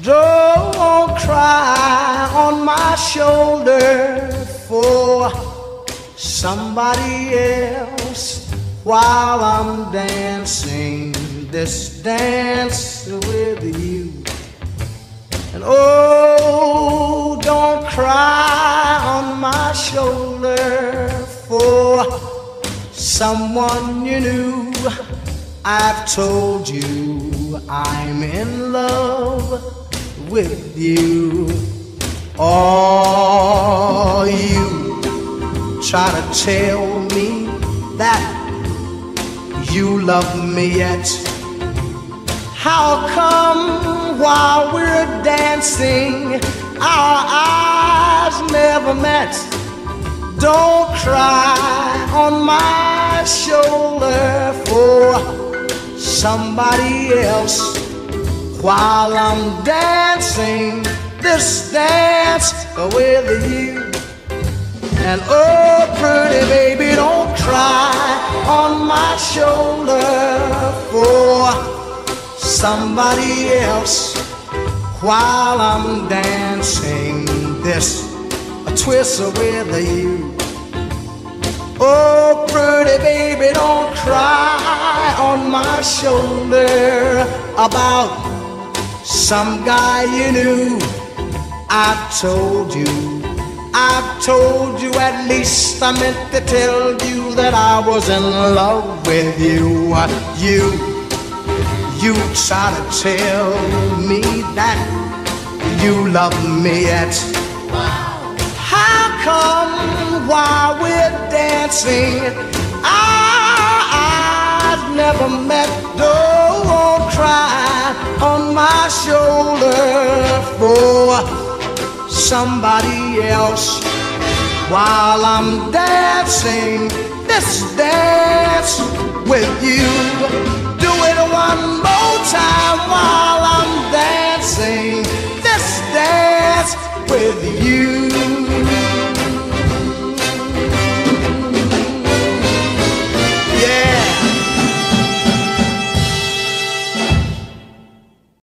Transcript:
Don't cry on my shoulder for somebody else while I'm dancing this dance with you. And oh, don't cry on my shoulder for someone you knew. I've told you I'm in love with you. Oh, you try to tell me that you love me yet. How come while we're dancing our eyes never met? Don't cry on my shoulder for somebody else while I'm dancing this dance with you. And oh, pretty baby, don't cry on my shoulder for somebody else while I'm dancing this twist with you. Oh, pretty baby, don't cry on my shoulder about some guy you knew. I've told you, at least I meant to tell you that I was in love with you. You try to tell me that you love me yet. How come while we're dancing our eyes never met? Don't cry on my shoulder for somebody else while I'm dancing this dance with you.